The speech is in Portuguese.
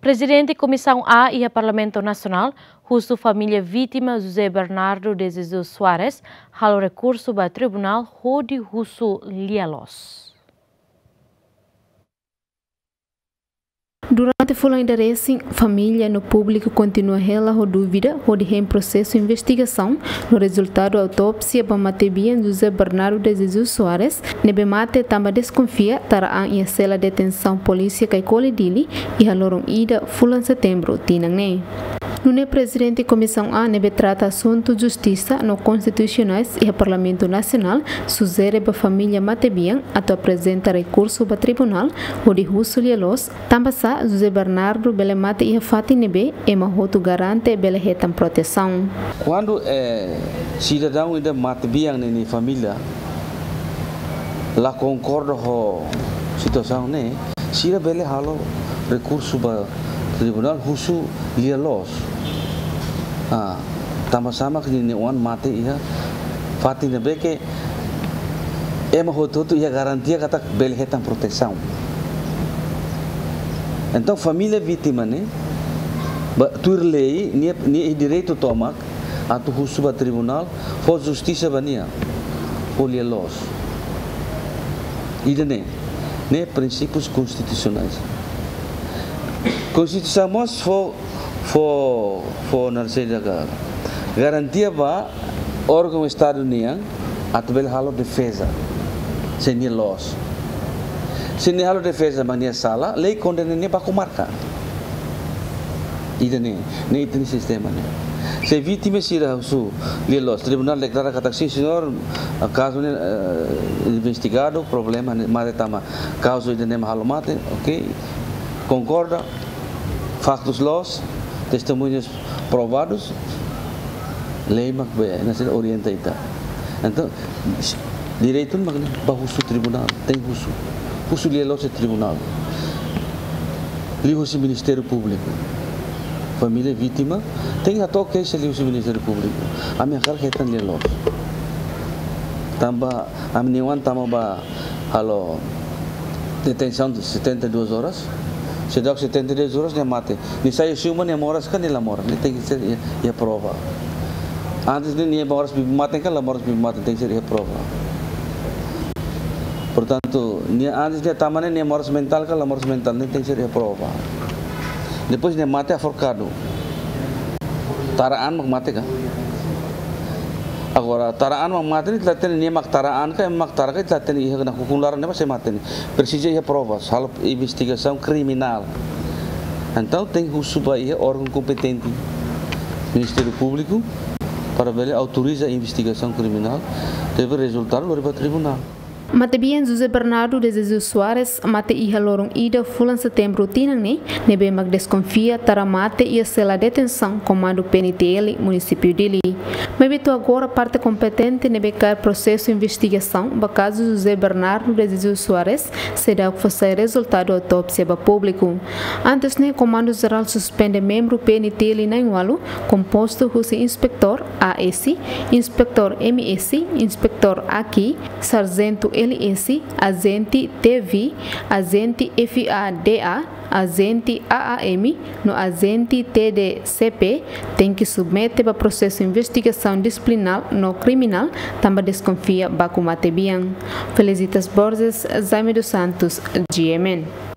Presidente Comissão A e a Parlamento Nacional, justo família vítima José Bernardo de Jesus Soares, halo recurso para Tribunal Rodi Russo Lielos. Durante o endereço, família no público continua a dúvida onde em processo de investigação no resultado da autópsia para Matebian José Bernardo de Jesus Soares, nebe mate também desconfia taraan em cela de detenção polícia que colhe dele e haloron ida fulan setembro tinang. No presidente Comissão A nebe trata assunto justiça no constitucionais e a Parlamento Nacional sugere para a família Matebian ato apresenta recurso para tribunal onde Russo Lielos também José Bernardo bele mate e a fati nebe e mahoto garante bele retam proteção. Quando cidadão ainda Matebian nini família lá concorda com situação né, sira bele halo recurso para tribunal Russo Lielos. Sama-sama kini wan mati ia fati nebe que mahoto ia garantia kata bele retam proteção. Então, família vítima, né? Tu lei, ni direito tomak, atu husuba tribunal, for justiça bania, for lielos. Ida né princípios constitucionais. Constituição mas for narceda garantia ba órgão Estado União atu bel halo defesa, sem lielos. Se nem halo defesa mania sala, lei condena nem para comarca. Ida nem itu sistema nem. Se vítima sira su lielos tribunal declara kata sim senhor caso investigado problema mate tama caso ida nem halo mate, ok? Concorda? Factos los, testemunhas provados, lei mak be, nasi orienta ita. Então direito magna bahusu tribunal tem husu. Russo Lielos é tribunal. Livro-se Ministério Público. Família vítima tem a toque esse livro-se Ministério Público. A minha cara é tão Lielos. Tamba a minha wan tamba ba halo detenção de 72 horas. Se dá 72 horas nem mate. Nem sai suma nem moras kan nem lamora. Nem tem que ser a prova. Antes nem moras bi mate kan lamoras bi mate tem que ser a prova. Portanto, antes de tamane nem moras mental que moras mental nem tem que ser prova. Depois nem mate aforcado. Taraan mak mate ka. Agora taraan mak mate ni telaten nem mak taraan ka mak tara ka telaten ia na kukular nem se mate ni. Precisa ia provas, hal investigação criminal. Então tem que subir órgão competente, Ministério Público, para ver autoriza a investigação criminal, deve resultar no tribunal. Matebian José Bernardo de Jesus Soares mate iha lorong ida fulan setembro tinang nebe mag desconfia tara mate ia sela detenção comando PNTL município dele. Mebeto agora parte competente nebe car processo investigação ba caso José Bernardo de Jesus Soares será fazer resultado autópsia ba público. Antes comando geral suspende membro PNTL na Inwalu composto dos inspector AS, inspector MS, inspector aqui, sargento LS, agente TV, agente FADA, agente AAM, no agente TDCP, tem que submeter para processo de investigação disciplinar no criminal, também desconfia Baku Matebian. Felicitas Borges, Jaime dos Santos, GMN.